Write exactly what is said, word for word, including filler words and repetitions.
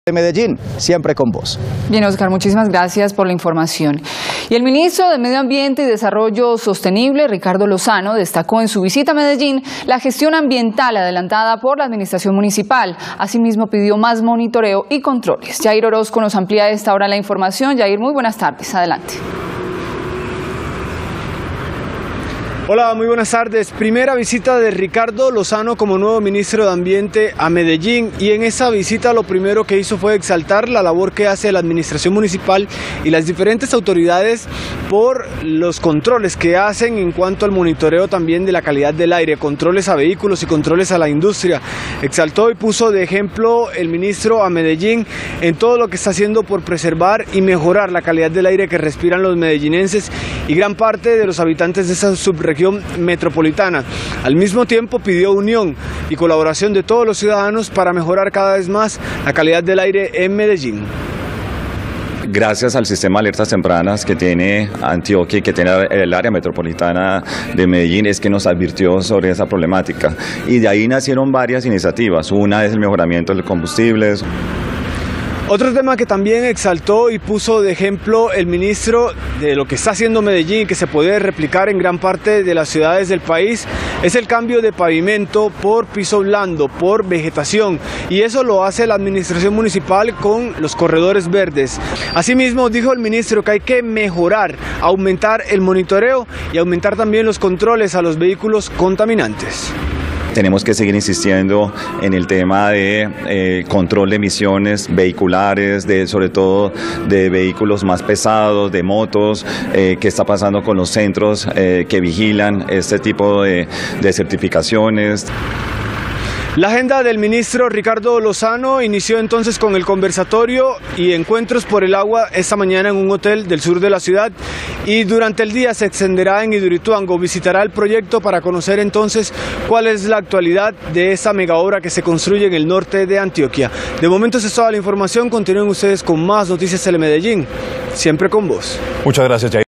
de Medellín, siempre con vos. Bien, Oscar, muchísimas gracias por la información. Y el ministro de Medio Ambiente y Desarrollo Sostenible, Ricardo Lozano, destacó en su visita a Medellín la gestión ambiental adelantada por la administración municipal. Asimismo, pidió más monitoreo y controles. Jair Orozco nos amplía a esta hora la información. Jair, muy buenas tardes. Adelante. Hola, muy buenas tardes. Primera visita de Ricardo Lozano como nuevo ministro de Ambiente a Medellín, y en esa visita lo primero que hizo fue exaltar la labor que hace la administración municipal y las diferentes autoridades por los controles que hacen en cuanto al monitoreo también de la calidad del aire, controles a vehículos y controles a la industria. Exaltó y puso de ejemplo el ministro a Medellín en todo lo que está haciendo por preservar y mejorar la calidad del aire que respiran los medellinenses y gran parte de los habitantes de esa subregión metropolitana. Al mismo tiempo pidió unión y colaboración de todos los ciudadanos para mejorar cada vez más la calidad del aire en Medellín. Gracias al sistema de alertas tempranas que tiene Antioquia y que tiene el área metropolitana de Medellín, es que nos advirtió sobre esa problemática, y de ahí nacieron varias iniciativas. Una es el mejoramiento de los combustibles. Otro tema que también exaltó y puso de ejemplo el ministro de lo que está haciendo Medellín, que se puede replicar en gran parte de las ciudades del país, es el cambio de pavimento por piso blando, por vegetación, y eso lo hace la administración municipal con los corredores verdes. Asimismo, dijo el ministro que hay que mejorar, aumentar el monitoreo y aumentar también los controles a los vehículos contaminantes. Tenemos que seguir insistiendo en el tema de eh, control de emisiones vehiculares, de, sobre todo de vehículos más pesados, de motos, eh, qué está pasando con los centros eh, que vigilan este tipo de, de certificaciones. La agenda del ministro Ricardo Lozano inició entonces con el conversatorio y encuentros por el agua esta mañana en un hotel del sur de la ciudad, y durante el día se extenderá en Idurituango, visitará el proyecto para conocer entonces cuál es la actualidad de esa mega obra que se construye en el norte de Antioquia. De momento es toda la información, continúen ustedes con más Noticias Telemedellín, siempre con vos. Muchas gracias, Jair.